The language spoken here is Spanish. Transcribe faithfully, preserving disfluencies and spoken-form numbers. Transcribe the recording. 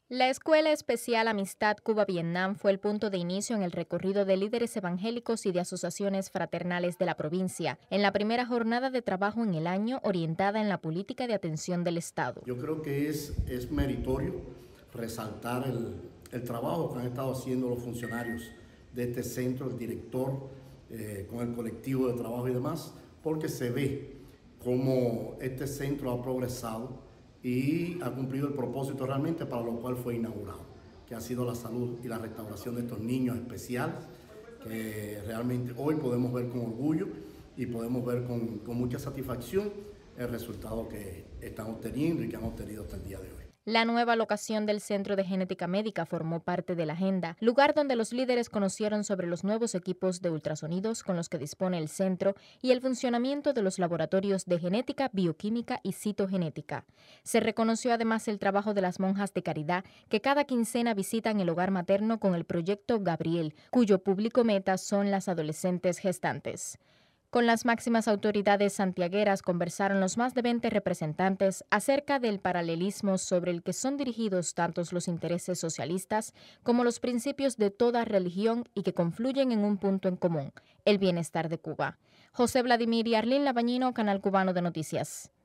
La Escuela Especial Amistad Cuba-Vietnam fue el punto de inicio en el recorrido de líderes evangélicos y de asociaciones fraternales de la provincia, en la primera jornada de trabajo en el año orientada en la política de atención del Estado. Yo creo que es, es meritorio resaltar el, el trabajo que han estado haciendo los funcionarios de este centro, el director, eh, con el colectivo de trabajo y demás, porque se ve cómo este centro ha progresado y ha cumplido el propósito realmente para lo cual fue inaugurado, que ha sido la salud y la restauración de estos niños especiales, que realmente hoy podemos ver con orgullo y podemos ver con, con mucha satisfacción el resultado que están obteniendo y que han obtenido hasta el día de hoy. La nueva locación del Centro de Genética Médica formó parte de la agenda, lugar donde los líderes conocieron sobre los nuevos equipos de ultrasonidos con los que dispone el centro y el funcionamiento de los laboratorios de genética, bioquímica y citogenética. Se reconoció además el trabajo de las monjas de caridad que cada quincena visitan el hogar materno con el proyecto Gabriel, cuyo público meta son las adolescentes gestantes. Con las máximas autoridades santiagueras conversaron los más de veinte representantes acerca del paralelismo sobre el que son dirigidos tantos los intereses socialistas como los principios de toda religión y que confluyen en un punto en común, el bienestar de Cuba. José Vladimir y Arlín Labañino, Canal Cubano de Noticias.